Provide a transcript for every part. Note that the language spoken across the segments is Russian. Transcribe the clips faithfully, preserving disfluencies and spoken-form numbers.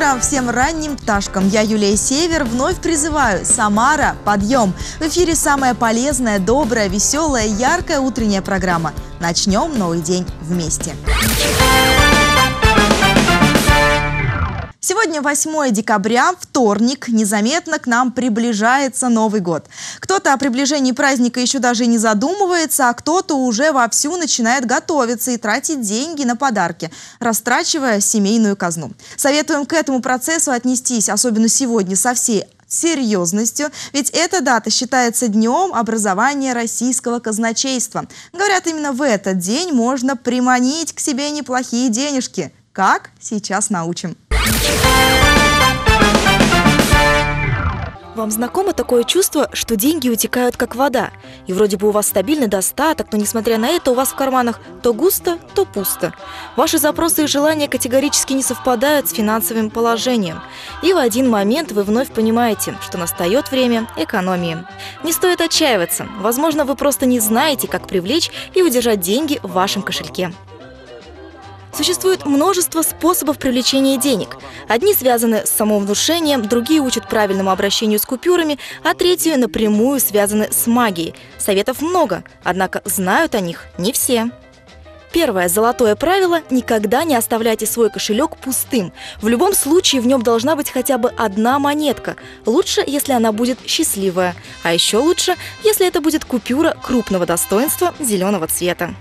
утро всем ранним пташкам. Я, Юлия Север, вновь призываю: Самара, подъем! В эфире самая полезная, добрая, веселая, яркая утренняя программа. Начнем новый день вместе. Сегодня восьмое декабря, вторник. Незаметно к нам приближается Новый год. Кто-то о приближении праздника еще даже не задумывается, а кто-то уже вовсю начинает готовиться и тратить деньги на подарки, растрачивая семейную казну. Советуем к этому процессу отнестись, особенно сегодня, со всей серьезностью, ведь эта дата считается днем образования российского казначейства. Говорят, именно в этот день можно приманить к себе неплохие денежки. Как? Сейчас научим. Вам знакомо такое чувство, что деньги утекают как вода? И вроде бы у вас стабильный достаток, но несмотря на это у вас в карманах то густо, то пусто. Ваши запросы и желания категорически не совпадают с финансовым положением. И в один момент вы вновь понимаете, что настает время экономии. Не стоит отчаиваться. Возможно, вы просто не знаете, как привлечь и удержать деньги в вашем кошельке. Существует множество способов привлечения денег. Одни связаны с самовнушением, другие учат правильному обращению с купюрами, а третьи напрямую связаны с магией. Советов много, однако знают о них не все. Первое золотое правило – никогда не оставляйте свой кошелек пустым. В любом случае в нем должна быть хотя бы одна монетка. Лучше, если она будет счастливая. А еще лучше, если это будет купюра крупного достоинства зеленого цвета.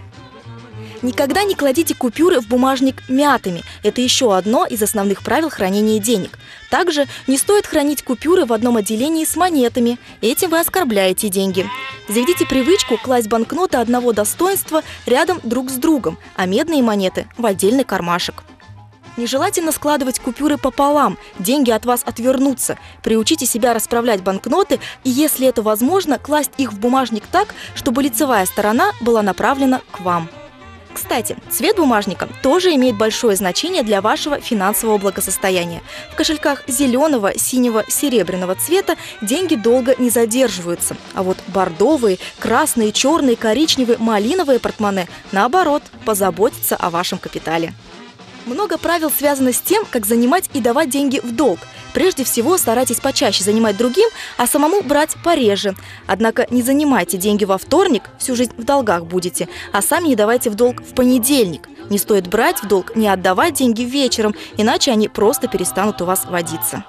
Никогда не кладите купюры в бумажник мятыми. Это еще одно из основных правил хранения денег. Также не стоит хранить купюры в одном отделении с монетами. Этим вы оскорбляете деньги. Заведите привычку класть банкноты одного достоинства рядом друг с другом, а медные монеты в отдельный кармашек. Нежелательно складывать купюры пополам, деньги от вас отвернутся. Приучите себя расправлять банкноты и, если это возможно, класть их в бумажник так, чтобы лицевая сторона была направлена к вам. Кстати, цвет бумажника тоже имеет большое значение для вашего финансового благосостояния. В кошельках зеленого, синего, серебряного цвета деньги долго не задерживаются. А вот бордовые, красные, черные, коричневые, малиновые портмоне, наоборот, позаботятся о вашем капитале. Много правил связано с тем, как занимать и давать деньги в долг. Прежде всего, старайтесь почаще занимать другим, а самому брать пореже. Однако не занимайте деньги во вторник, всю жизнь в долгах будете, а сами не давайте в долг в понедельник. Не стоит брать в долг, не отдавать деньги вечером, иначе они просто перестанут у вас водиться.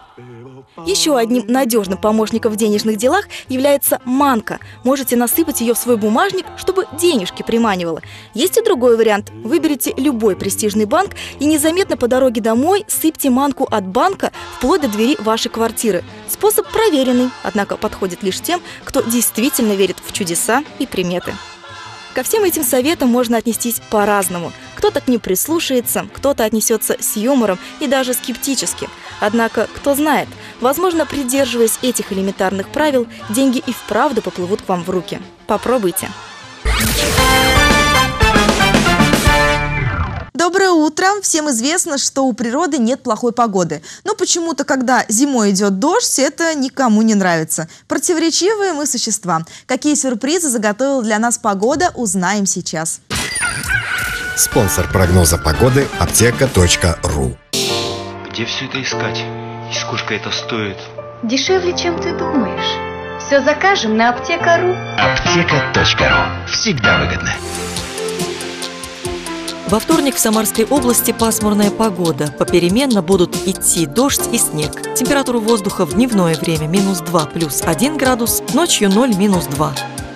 Еще одним надежным помощником в денежных делах является манка. Можете насыпать ее в свой бумажник, чтобы денежки приманивало. Есть и другой вариант. Выберите любой престижный банк и незаметно по дороге домой сыпьте манку от банка вплоть до двери вашей квартиры. Способ проверенный, однако подходит лишь тем, кто действительно верит в чудеса и приметы. Ко всем этим советам можно отнестись по-разному. Кто-то к ним прислушается, кто-то отнесется с юмором и даже скептически. Однако, кто знает, возможно, придерживаясь этих элементарных правил, деньги и вправду поплывут к вам в руки. Попробуйте. Доброе утро! Всем известно, что у природы нет плохой погоды. Но почему-то, когда зимой идет дождь, это никому не нравится. Противоречивые мы существа. Какие сюрпризы заготовила для нас погода, узнаем сейчас. Спонсор прогноза погоды – аптека точка ру. Где все это искать? И сколько это стоит? Дешевле, чем ты думаешь. Все закажем на аптека точка ру. аптека точка ру. Всегда выгодно. Во вторник в Самарской области пасмурная погода. Попеременно будут идти дождь и снег. Температура воздуха в дневное время минус два плюс один градус, ночью ноль минус два.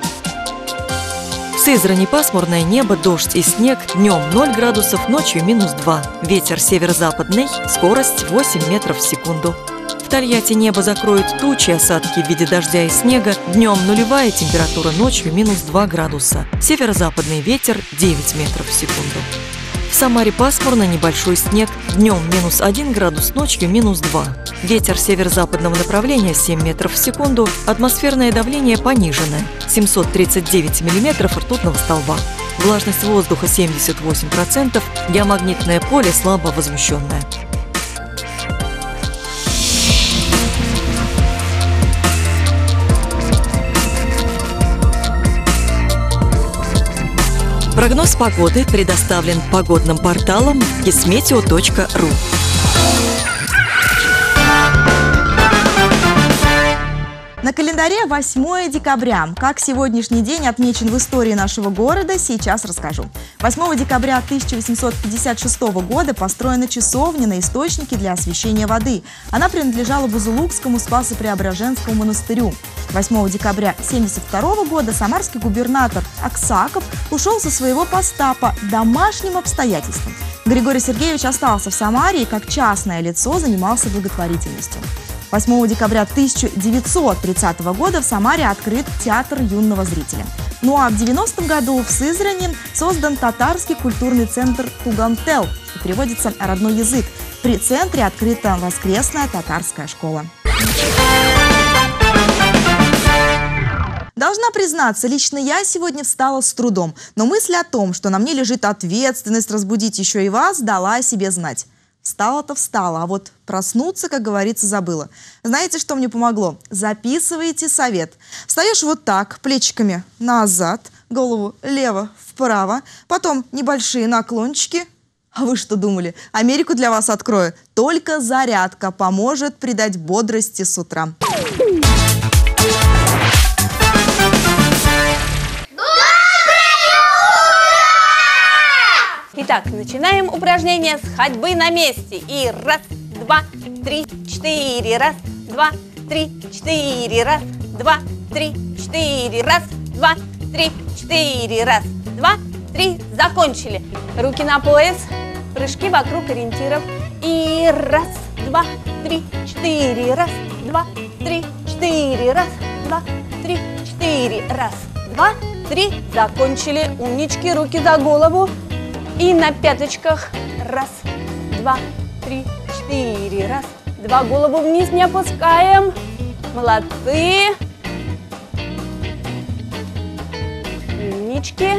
В Сызрани пасмурное небо, дождь и снег, днем ноль градусов, ночью минус два. Ветер северо-западный, скорость восемь метров в секунду. В Тольятти небо закроют тучи, осадки в виде дождя и снега. Днем нулевая температура, ночью минус два градуса. Северо-западный ветер девять метров в секунду. В Самаре пасмурно, небольшой снег. Днем минус один градус, ночью минус два. Ветер северо-западного направления семь метров в секунду. Атмосферное давление пониженное. семьсот тридцать девять миллиметров ртутного столба. Влажность воздуха семьдесят восемь процентов. Геомагнитное поле слабо возмущенное. Прогноз погоды предоставлен погодным порталом кисметео точка ру. На календаре восьмое декабря. Как сегодняшний день отмечен в истории нашего города, сейчас расскажу. восьмого декабря тысяча восемьсот пятьдесят шестого года построена часовня на источнике для освящения воды. Она принадлежала Бузулукскому Спасо-Преображенскому монастырю. восьмого декабря тысяча девятьсот семьдесят второго года самарский губернатор Аксаков ушел со своего поста по домашним обстоятельствам. Григорий Сергеевич остался в Самаре и как частное лицо занимался благотворительностью. восьмого декабря тысяча девятьсот тридцатого года в Самаре открыт театр юного зрителя. Ну а в девяностом году в Сызрани создан татарский культурный центр Тугантел, что переводится «родной язык». При центре открыта воскресная татарская школа. Должна признаться, лично я сегодня встала с трудом, но мысль о том, что на мне лежит ответственность разбудить еще и вас, дала о себе знать. Встала-то встала, а вот проснуться, как говорится, забыла. Знаете, что мне помогло? Записывайте совет. Встаешь вот так, плечиками назад, голову лево-вправо, потом небольшие наклончики. А вы что думали? Америку для вас открою. Только зарядка поможет придать бодрости с утра. Итак, начинаем упражнение с ходьбы на месте. И раз, два, три, четыре. Раз, два, три, четыре. Раз, два, три, четыре. Раз, два, три, четыре. Раз, два, три. Закончили. Руки на пояс. Прыжки вокруг ориентиров. И раз, два, три, четыре. Раз, два, три, четыре. Раз, два, три, четыре. Раз, два, три. Закончили. Умнички. Руки за голову. И на пяточках. Раз, два, три, четыре. Раз, два. Голову вниз не опускаем. Молодцы. Умнички.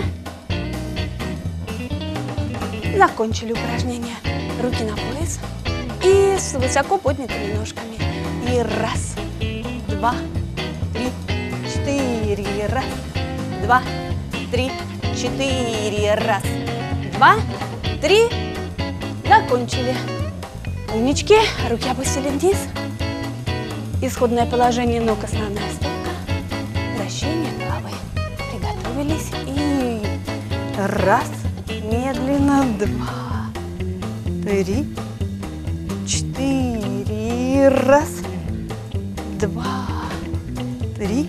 Закончили упражнение. Руки на пояс. И с высоко поднятыми ножками. И раз, два, три, четыре. Раз, два, три, четыре. Раз, два, три. Закончили. Умнички. Руки опустили вниз. Исходное положение ног, основная стопка. Вращение головы. Приготовились. И раз. Медленно. Два. Три. Четыре. Раз. Два. Три.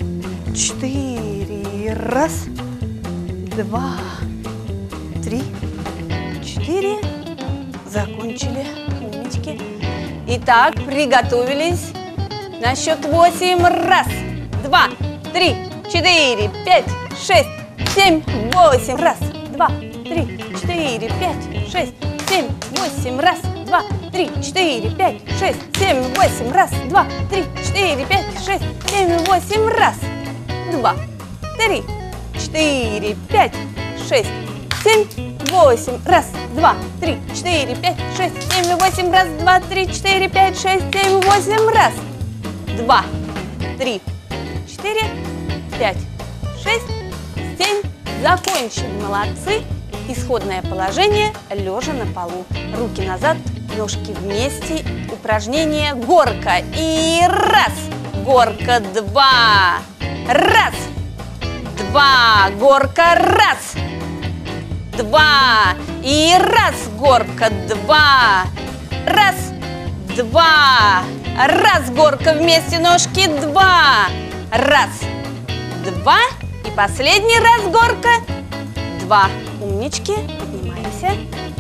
Четыре. Раз. Два. Три, четыре. Закончили. Умнички. Итак, приготовились. На счет восемь. Раз, два, три, четыре, пять, шесть, семь, восемь. Раз, два, три, четыре, пять, шесть, семь, восемь. Раз, два, три, четыре, пять, шесть, семь, восемь. Раз, два, три, четыре, пять, шесть, семь, восемь. Раз, два, три, четыре, пять, шесть, семь, восемь. Раз, два, три, четыре, пять, шесть, семь, восемь. Раз, два, три, четыре, пять, шесть, семь, восемь. Раз, два, три, четыре, пять, шесть, семь. Закончили. Молодцы. Исходное положение лежа на полу. Руки назад, ножки вместе. Упражнение горка. И раз. Горка. Два. Раз. Два. Горка. Раз. Два. И раз. Горка. Два. Раз. Два. Раз. Горка вместе. Ножки. Два. Раз. Два. И последний раз. Горка. Два. Умнички. Поднимаемся.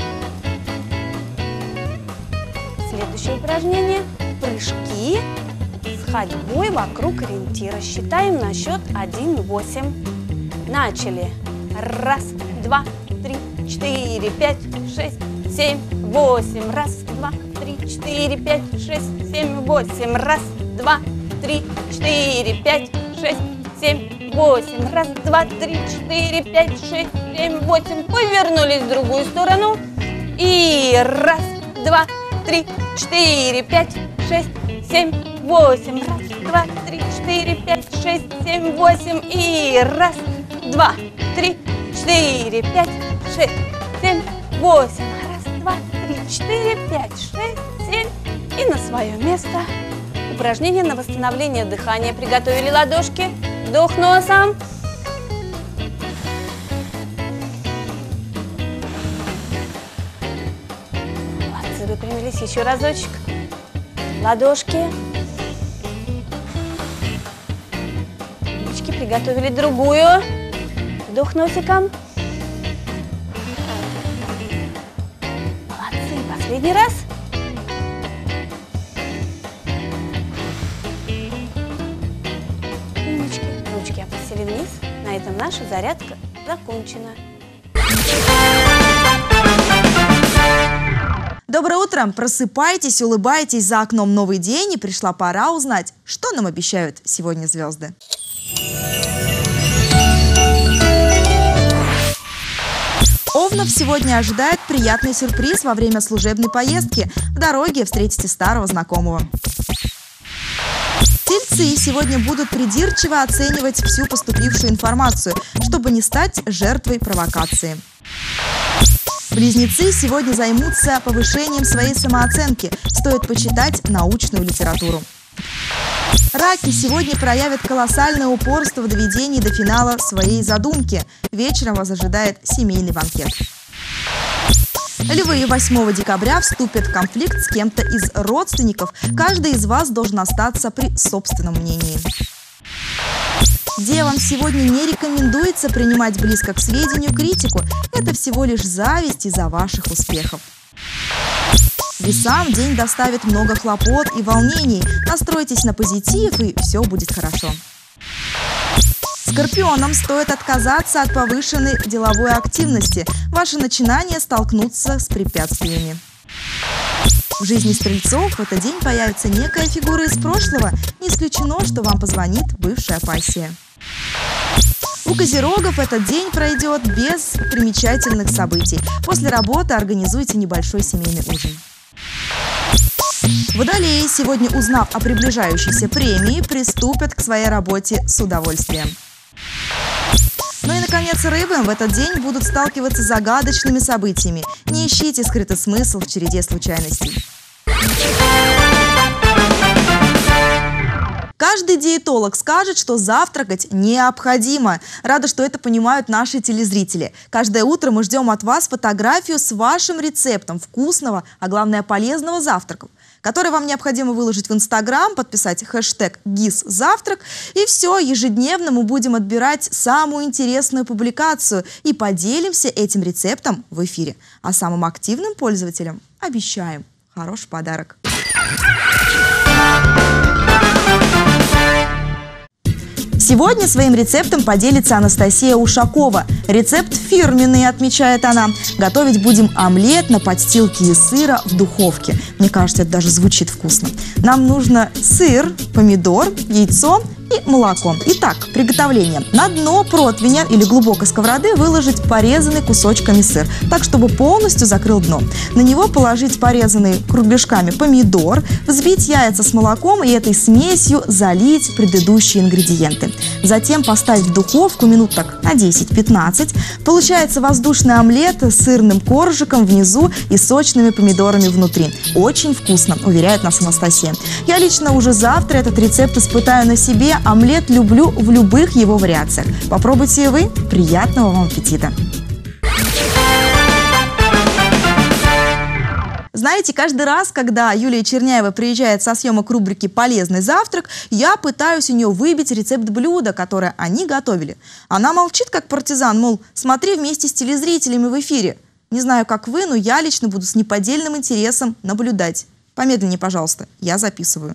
Следующее упражнение. Прыжки с ходьбой вокруг ориентира. Считаем на счет один-восемь. Начали. Раз, два, три, четыре, пять, шесть, семь, восемь. Раз, два, три, четыре, пять, шесть, семь, восемь. Раз, два, три, четыре, пять, шесть, семь, восемь. Раз, два, три, четыре, пять, шесть, семь, восемь. Повернулись в другую сторону. И раз, два, три, четыре, пять, шесть, семь, восемь. Раз, два, три, четыре, пять, шесть, семь, восемь. И раз, два, три, четыре, пять, шесть, семь, восемь. Раз, два, три, четыре, пять, шесть, семь. И на свое место. Упражнение на восстановление дыхания. Приготовили ладошки. Вдох носом. Молодцы, выпрямились. Еще разочек. Ладошки. Ручки. Приготовили другую. Вдох носиком. Молодцы. Последний раз. Умнички. Ручки опустили вниз. На этом наша зарядка закончена. Доброе утро! Просыпайтесь, улыбайтесь, за окном новый день, и пришла пора узнать, что нам обещают сегодня звезды. Овнов сегодня ожидает приятный сюрприз во время служебной поездки. В дороге встретите старого знакомого. Тельцы сегодня будут придирчиво оценивать всю поступившую информацию, чтобы не стать жертвой провокации. Близнецы сегодня займутся повышением своей самооценки. Стоит почитать научную литературу. Раки сегодня проявят колоссальное упорство в доведении до финала своей задумки. Вечером вас ожидает семейный банкет. Львы восьмого декабря вступят в конфликт с кем-то из родственников. Каждый из вас должен остаться при собственном мнении. Девам сегодня не рекомендуется принимать близко к сведению критику. Это всего лишь зависть из-за ваших успехов. Весам день доставит много хлопот и волнений. Настройтесь на позитив, и все будет хорошо. Скорпионам стоит отказаться от повышенной деловой активности. Ваши начинания столкнутся с препятствиями. В жизни стрельцов в этот день появится некая фигура из прошлого. Не исключено, что вам позвонит бывшая пассия. У козерогов этот день пройдет без примечательных событий. После работы организуйте небольшой семейный ужин. Водолеи, сегодня узнав о приближающейся премии, приступят к своей работе с удовольствием. Ну и, наконец, рыбы в этот день будут сталкиваться с загадочными событиями. Не ищите скрытый смысл в череде случайностей. Каждый диетолог скажет, что завтракать необходимо. Рада, что это понимают наши телезрители. Каждое утро мы ждем от вас фотографию с вашим рецептом вкусного, а главное полезного завтрака, который вам необходимо выложить в Инстаграм, подписать хэштег ГИС-завтрак. И все, ежедневно мы будем отбирать самую интересную публикацию и поделимся этим рецептом в эфире. А самым активным пользователям обещаем хороший подарок. Сегодня своим рецептом поделится Анастасия Ушакова. Рецепт фирменный, отмечает она. Готовить будем омлет на подстилке из сыра в духовке. Мне кажется, это даже звучит вкусно. Нам нужно сыр, помидор, яйцо и молоко. Итак, приготовление. На дно противня или глубокой сковороды выложить порезанный кусочками сыр, так, чтобы полностью закрыл дно. На него положить порезанный кругляшками помидор, взбить яйца с молоком и этой смесью залить предыдущие ингредиенты. Затем поставить в духовку минут так на десять-пятнадцать. Получается воздушный омлет с сырным коржиком внизу и сочными помидорами внутри. Очень вкусно, уверяет нас Анастасия. Я лично уже завтра этот рецепт испытаю на себе. Омлет люблю в любых его вариациях. Попробуйте и вы. Приятного вам аппетита! Знаете, каждый раз, когда Юлия Черняева приезжает со съемок рубрики «Полезный завтрак», я пытаюсь у нее выбить рецепт блюда, которое они готовили. Она молчит, как партизан, мол, смотри вместе с телезрителями в эфире. Не знаю, как вы, но я лично буду с неподдельным интересом наблюдать. Помедленнее, пожалуйста, я записываю.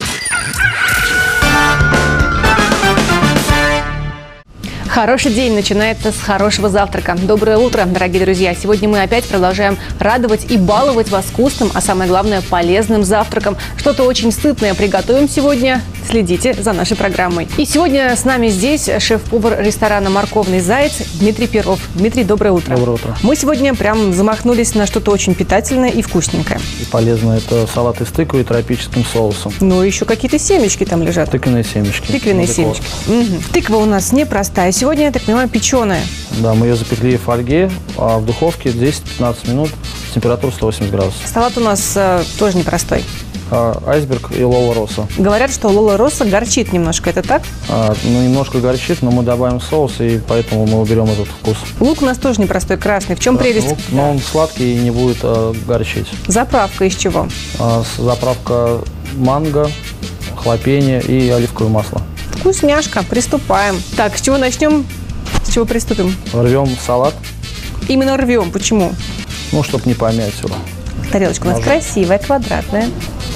Хороший день начинается с хорошего завтрака. Доброе утро, дорогие друзья! Сегодня мы опять продолжаем радовать и баловать вас вкусным, а самое главное, полезным завтраком. Что-то очень сытное приготовим сегодня. Следите за нашей программой. И сегодня с нами здесь шеф-повар ресторана «Морковный заяц» Дмитрий Перов. Дмитрий, доброе утро. Доброе утро. Мы сегодня прям замахнулись на что-то очень питательное и вкусненькое. И полезно. Это салат из тыквы и тропическим соусом. Ну, еще какие-то семечки там лежат. Тыквенные семечки. Тыквенные семечки. Угу. Тыква у нас непростая. Сегодня, я так понимаю, печеная. Да, мы ее запекли в фольге, а в духовке десять-пятнадцать минут, температура сто восемьдесят градусов. Салат у нас э, тоже непростой. А, айсберг и Лола Росса. Говорят, что Лола Росса горчит немножко, это так? А, ну, немножко горчит, но мы добавим соус, и поэтому мы уберем этот вкус. Лук у нас тоже непростой, красный. В чем Красный прелесть? лук, но он сладкий и не будет а, горчить. Заправка из чего? А, заправка манго, хлопенье и оливковое масло. Вкусняшка, приступаем. Так, с чего начнем? С чего приступим? Рвем салат, Именно рвем. Почему? ну, чтобы не помять его. Тарелочка у нас Ножом. красивая, квадратная.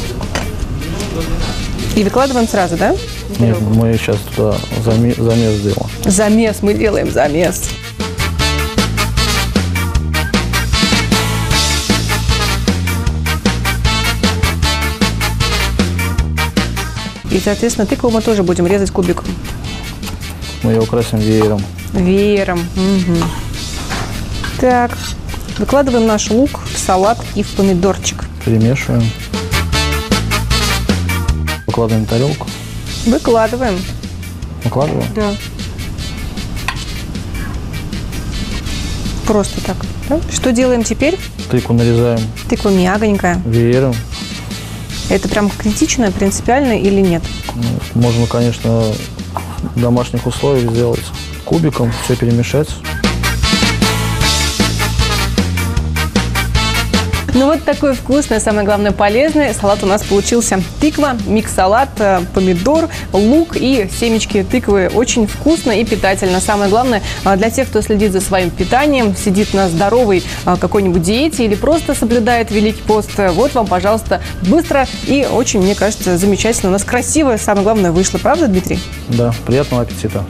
И выкладываем сразу, да? Нет, мы сейчас туда заме- замес сделаем. Замес, мы делаем замес. И, соответственно, тыкву мы тоже будем резать кубиком. Мы ее украсим веером. Веером. Угу. Так, выкладываем наш лук в салат и в помидорчик. Перемешиваем. Выкладываем в тарелку. Выкладываем. Выкладываем. Да. Просто так. Да? Что делаем теперь? Тыкву нарезаем Тыква мягонькая. веером. Это прям критично, принципиально или нет? Ну, можно, конечно, в домашних условиях сделать кубиком, все перемешать. Ну вот такой вкусный, самое главное полезный салат у нас получился. Тыква, микс-салат, э, помидор, лук и семечки тыквы. Очень вкусно и питательно. Самое главное э, для тех, кто следит за своим питанием, сидит на здоровой э, какой-нибудь диете или просто соблюдает Великий пост. э, Вот вам, пожалуйста, быстро и очень, мне кажется, замечательно. У нас красиво, самое главное, вышло. Правда, Дмитрий? Да, приятного аппетита.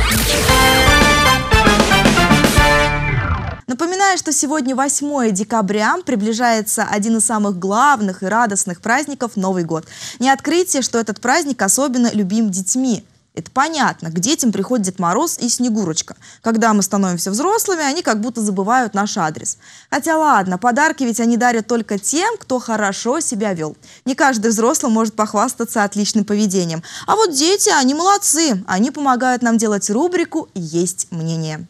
Напоминаю, что сегодня восьмое декабря, приближается один из самых главных и радостных праздников – Новый год. Не открытие, что этот праздник особенно любим детьми. Это понятно, к детям приходит Дед Мороз и Снегурочка. Когда мы становимся взрослыми, они как будто забывают наш адрес. Хотя ладно, подарки ведь они дарят только тем, кто хорошо себя вел. Не каждый взрослый может похвастаться отличным поведением. А вот дети, они молодцы. Они помогают нам делать рубрику «Есть мнение».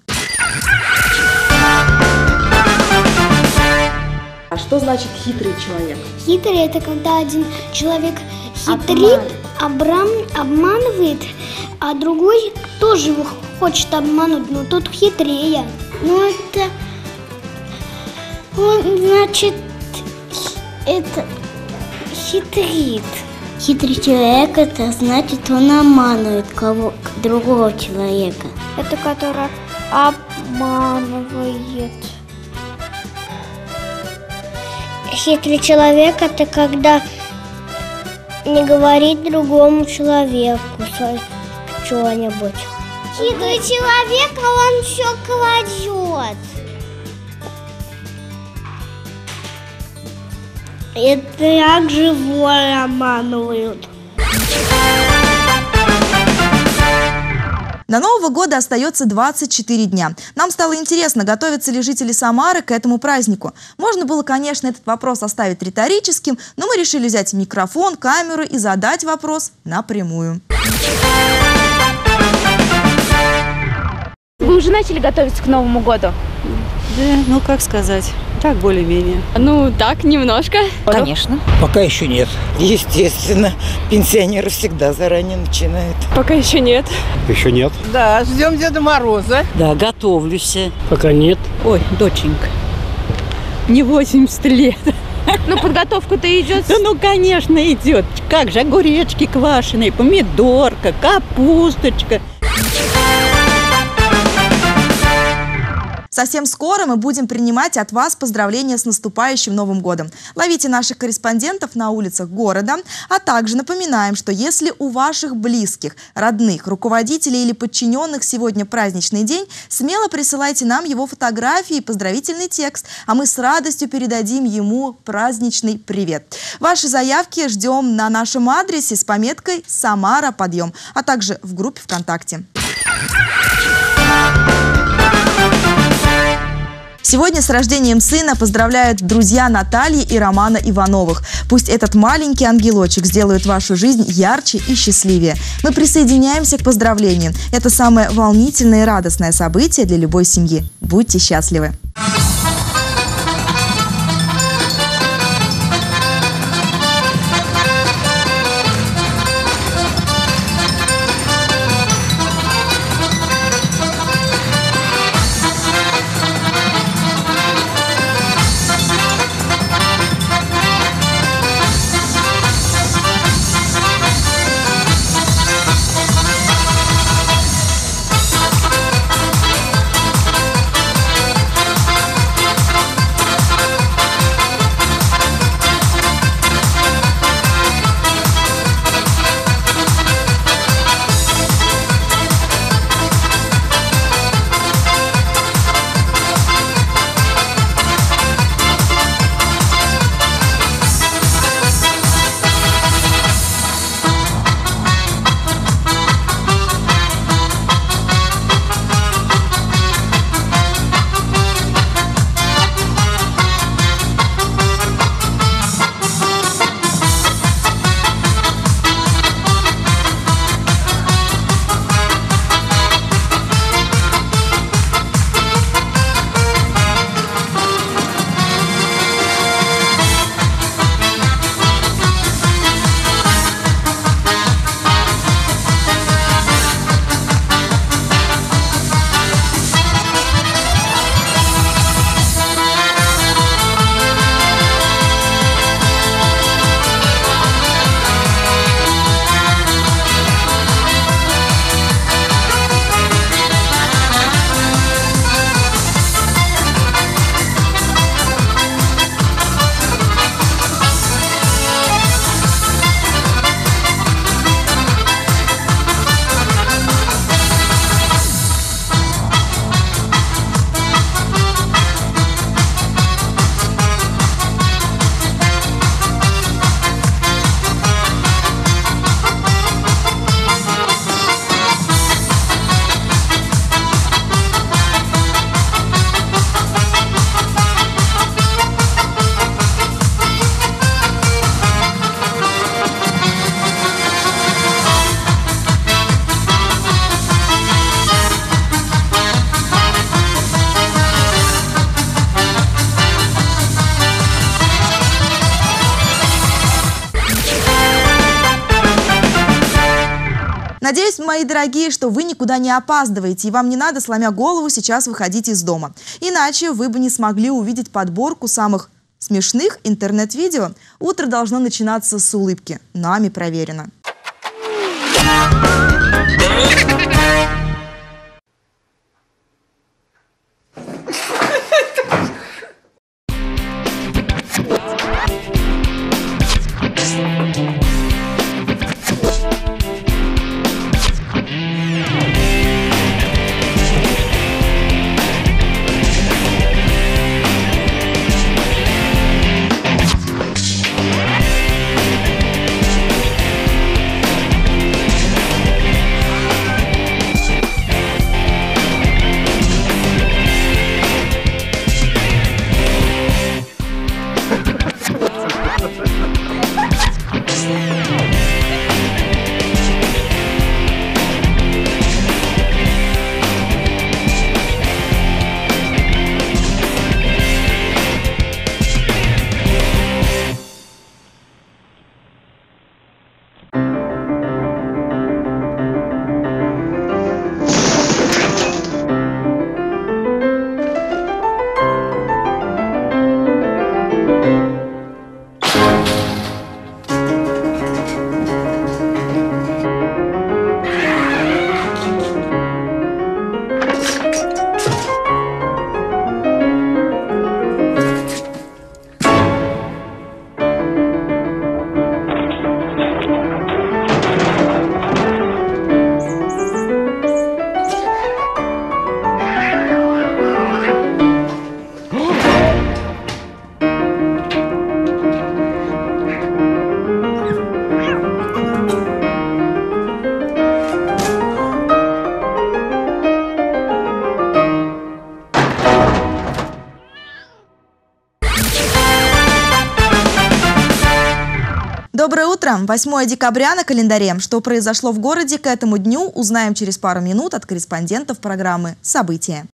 А что значит хитрый человек? Хитрый – это когда один человек хитрит, обрам, обманывает, а другой тоже его хочет обмануть, но тот хитрее. Ну это, он, значит, это хитрит. Хитрый человек – это значит, он обманывает кого, другого человека. Это который обманывает. Хитрый человек – это когда не говорит другому человеку что-нибудь. Хитрый человек, а он все кладет. Это как живое обманывают. До Нового года остается двадцать четыре дня. Нам стало интересно, готовятся ли жители Самары к этому празднику. Можно было, конечно, этот вопрос оставить риторическим, но мы решили взять микрофон, камеру и задать вопрос напрямую. Вы уже начали готовиться к Новому году? Да, ну как сказать, так более-менее. Ну так, немножко. Конечно. Пока еще нет. Естественно, пенсионеры всегда заранее начинают. Пока еще нет. Еще нет. Да, ждем Деда Мороза. Да, готовлюсь. Пока нет. Ой, доченька, не восемьдесят лет. Ну, подготовка-то идет. Да ну, конечно, идет. Как же, огуречки квашеные, помидорка, капусточка. Совсем скоро мы будем принимать от вас поздравления с наступающим Новым годом. Ловите наших корреспондентов на улицах города, а также напоминаем, что если у ваших близких, родных, руководителей или подчиненных сегодня праздничный день, смело присылайте нам его фотографии и поздравительный текст, а мы с радостью передадим ему праздничный привет. Ваши заявки ждем на нашем адресе с пометкой «Самара подъем», а также в группе ВКонтакте. Сегодня с рождением сына поздравляют друзья Натальи и Романа Ивановых. Пусть этот маленький ангелочек сделает вашу жизнь ярче и счастливее. Мы присоединяемся к поздравлению. Это самое волнительное и радостное событие для любой семьи. Будьте счастливы! Надеюсь, мои дорогие, что вы никуда не опаздываете, и вам не надо, сломя голову, сейчас выходить из дома. Иначе вы бы не смогли увидеть подборку самых смешных интернет-видео. Утро должно начинаться с улыбки. Нами проверено. Доброе утро! восьмое декабря на календаре. Что произошло в городе к этому дню, узнаем через пару минут от корреспондентов программы «События».